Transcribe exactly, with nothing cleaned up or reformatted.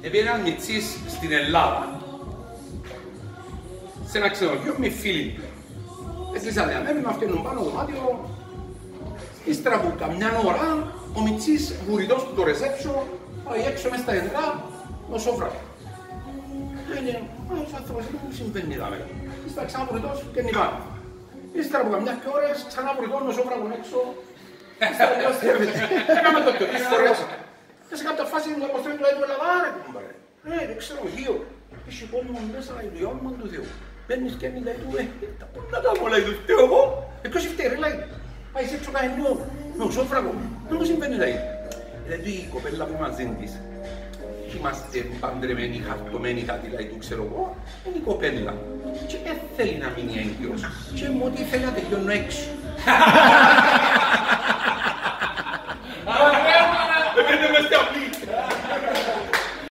Επήρε ένας μητσής στην Ελλάδα, σε ένα ξενοδοχείο με φίλοι του. Έκλεισαν διαμένουν να φτιάχνουν πάνω δωμάτιο. Ύστερα από καμιά ώρα, ο μητσής βουρητός του το reception πάει έξω μες στα εντρά, ο σόφρακο. Λένε, α, ο άνθρωπος δεν μου συμβαίνει εδώ. Ύστερα ξανά βουρητός και νιπάνω. Ύστερα από καμιά και ώρες, ξανά βουρητός με σόφρακο έξω. Ύστερα τελειώς τρέφεται. Έκαμε το πιο τις φορές. Και σε κάποια φάση μου αποστρέφει το έτοιμο λαβάρε, κουμπάρε. Ε, δεν ξέρω, γύρω. Έχει κόσμο μέσα, η όνομα του Θεού. Παίρνεις και λέει του, ε, πού να κάνω, λέει του, Θεό εγώ. Ε, ποιος φταίει, ρε, λέει. Πάει σε έξω καενό, με ουσόφραγο. Δεν μου συμβαίνει, λέει. Δηλαδή η κοπέλα που μαζί της, είμαστε παντρεμένοι, χαρτωμένοι, κάτι, λέει του, ξέρω εγώ, είναι η κοπέλα. Και δεν θέλει να μείνει έγκυος. Και μου ότι θέλει να τελειώνω έξω.